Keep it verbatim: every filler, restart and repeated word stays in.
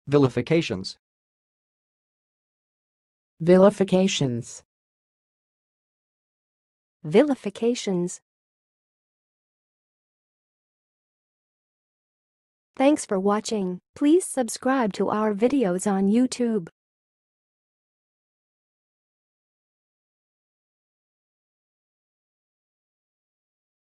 Vilification'S. Vilification'S. Vilification'S. Thanks for watching. Please subscribe to our videos on YouTube.